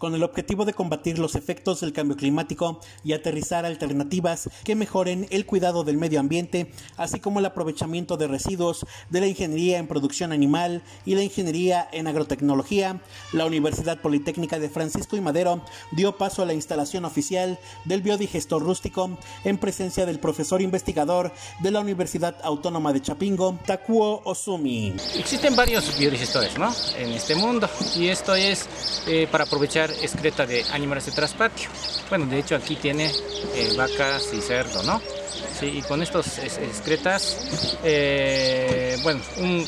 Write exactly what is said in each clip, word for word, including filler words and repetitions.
con el objetivo de combatir los efectos del cambio climático y aterrizar alternativas que mejoren el cuidado del medio ambiente, así como el aprovechamiento de residuos de la ingeniería en producción animal y la ingeniería en agrotecnología. La Universidad Politécnica de Francisco y Madero dio paso a la instalación oficial del biodigestor rústico en presencia del profesor investigador de la Universidad Autónoma de Chapingo, Takuo Ozumi. Existen varios biodigestores, ¿no?, en este mundo, y esto es eh, para aprovechar excreta de animales de traspatio. Bueno, de hecho aquí tiene eh, vacas y cerdo, ¿no? Sí, y con estos excretas, eh, bueno, un,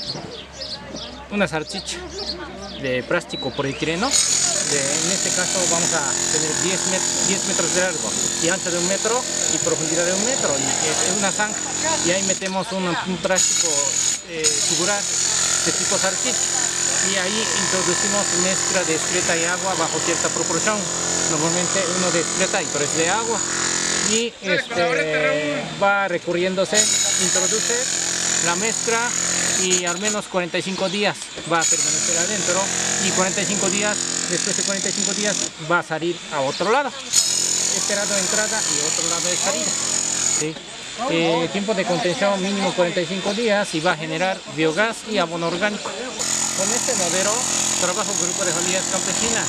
una salchicha de plástico polietileno. De, en este caso vamos a tener diez metros de largo y ancho de un metro y profundidad de un metro, y es, es una zanja, y ahí metemos un, un plástico eh, tubular de tipo salchicha, y ahí introducimos mezcla de excreta y agua bajo cierta proporción, normalmente uno de excreta y tres de agua, y este, va recurriéndose, introduce la mezcla y al menos cuarenta y cinco días va a permanecer adentro, y cuarenta y cinco días, después de cuarenta y cinco días va a salir a otro lado. Este lado de entrada y otro lado de salida. ¿Sí? Eh, tiempo de contención mínimo cuarenta y cinco días, y va a generar biogás y abono orgánico. Con este modelo trabaja un grupo de familias campesinas.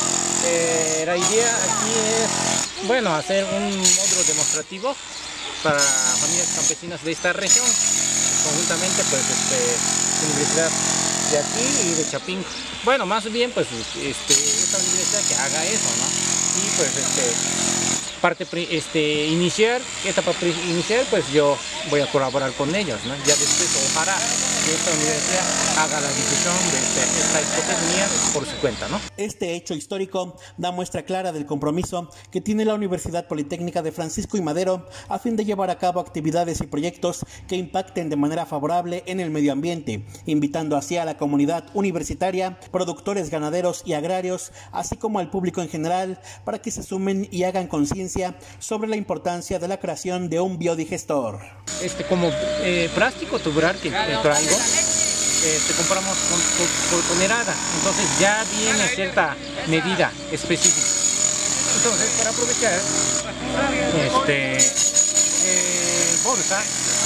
Eh, la idea aquí es, bueno, hacer un módulo demostrativo para familias campesinas de esta región, conjuntamente pues este, universidad de aquí y de Chapingo. Bueno, más bien pues este, esta universidad que haga eso, ¿no? Y pues este, parte este, inicial, etapa inicial, pues yo voy a colaborar con ellos, ¿no? Ya después ojalá que esta universidad haga la difusión de este, esta hipotenuía por su cuenta, ¿no? Este hecho histórico da muestra clara del compromiso que tiene la Universidad Politécnica de Francisco y Madero a fin de llevar a cabo actividades y proyectos que impacten de manera favorable en el medio ambiente, invitando así a la comunidad universitaria, productores ganaderos y agrarios, así como al público en general, para que se sumen y hagan conciencia sobre la importancia de la creación de un biodigestor. Este, como eh, plástico tubular que eh, traigo, Este, compramos con, con, por tonelada, entonces ya viene cierta medida específica. Entonces, para aprovechar este, eh, bolsa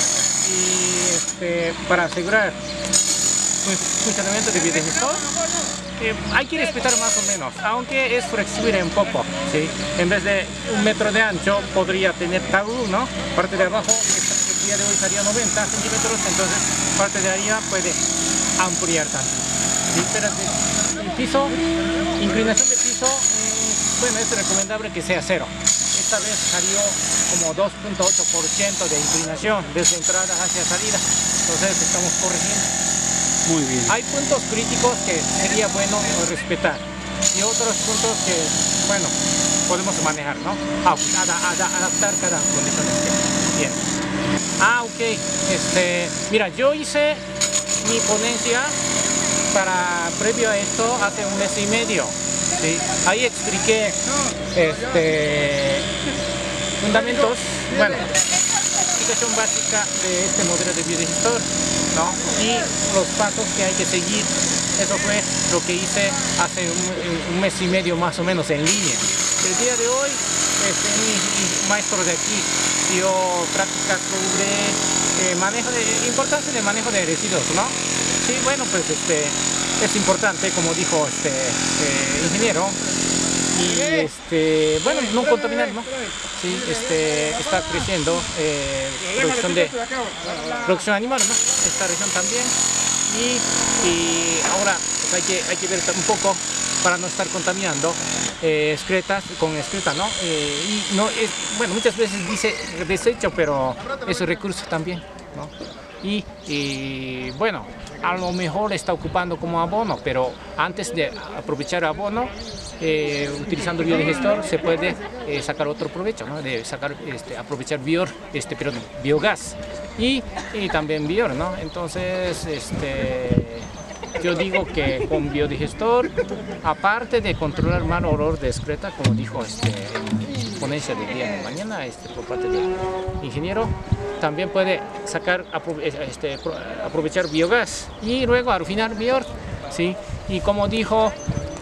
y este, para asegurar el funcionamiento del biodigestor, eh, hay que respetar más o menos, aunque es flexible un poco, ¿sí? En vez de un metro de ancho podría tener tabú, ¿no? Parte de abajo, el día de hoy sería noventa centímetros, entonces parte de arriba puede ampliar tanto. ¿Sí? Pero el piso, inclinación de piso, bueno, es recomendable que sea cero. Esta vez salió como dos punto ocho por ciento de inclinación desde entrada hacia salida, entonces estamos corrigiendo. Muy bien. Hay puntos críticos que sería bueno respetar y otros puntos que, bueno, podemos manejar, ¿no? Adaptar cada condición que tiene. Ah, ok. Este, mira, yo hice mi ponencia para previo a esto hace un mes y medio, ¿sí? Ahí expliqué este, fundamentos, bueno, explicación básica de este modelo de biodigestor, ¿no? Y los pasos que hay que seguir. Eso fue lo que hice hace un, un mes y medio más o menos en línea. El día de hoy este, mi, mi maestro de aquí dio prácticas sobre Eh, manejo de, importancia de manejo de residuos, ¿no? Sí, bueno, pues este, es importante, como dijo este eh, ingeniero, y este, bueno, no contaminar, ¿no? Sí, este, está creciendo eh, producción de producción animal, ¿no? Esta región también, y, y ahora pues, hay que hay que ver un poco para no estar contaminando eh, excretas con excreta, ¿no? Eh, y no es, bueno, muchas veces dice desecho, pero es un recurso también, ¿no? Y, y bueno, a lo mejor está ocupando como abono, pero antes de aprovechar abono, eh, utilizando el biodigestor se puede eh, sacar otro provecho, ¿no? De sacar, este, aprovechar bior, este, perdón, biogás y, y también bior, ¿no? Entonces, este, yo digo que con biodigestor, aparte de controlar mal olor de excreta, como dijo este, en ponencia del día de mañana este, por parte del ingeniero, también puede sacar, este, aprovechar biogás y luego al final bior, ¿sí? Y como dijo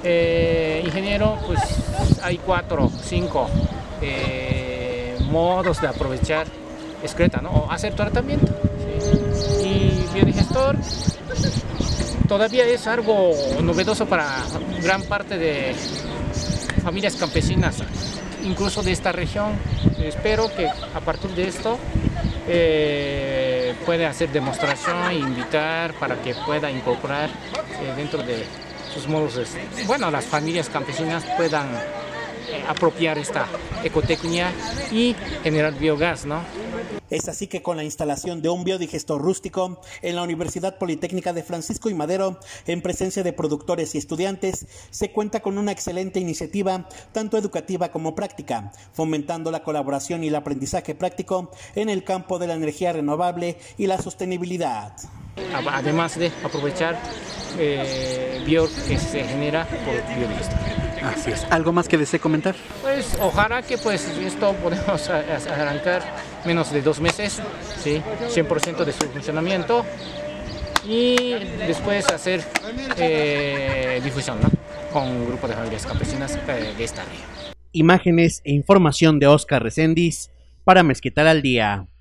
eh, ingeniero, pues hay cuatro, cinco eh, modos de aprovechar excreta, ¿no? O hacer tratamiento. ¿Sí? Y biodigestor todavía es algo novedoso para gran parte de familias campesinas, incluso de esta región. Espero que a partir de esto eh, pueda hacer demostración e invitar para que pueda incorporar eh, dentro de sus modos, de, bueno, las familias campesinas puedan eh, apropiar esta ecotecnia y generar biogás, ¿no? Es así que con la instalación de un biodigestor rústico en la Universidad Politécnica de Francisco y Madero, en presencia de productores y estudiantes, se cuenta con una excelente iniciativa, tanto educativa como práctica, fomentando la colaboración y el aprendizaje práctico en el campo de la energía renovable y la sostenibilidad. Además de aprovechar eh, bio que se genera por biodigestor. Así es. ¿Algo más que desee comentar? Pues ojalá que pues esto podemos arrancar menos de dos meses, ¿sí? cien por ciento de su funcionamiento y después hacer eh, difusión, ¿no? Con un grupo de familias campesinas eh, de esta región. Imágenes e información de Oscar Reséndiz para Mezquital al Día.